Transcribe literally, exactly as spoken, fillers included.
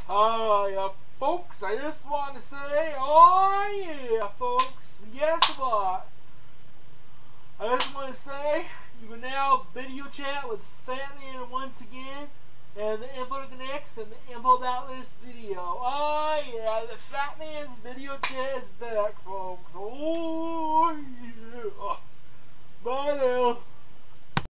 Oh yeah, folks, I just want to say, oh yeah, folks, guess what? I just want to say, you can now video chat with Fatman once again, and the info to connects and the info about this video. Oh yeah, the Fatman's video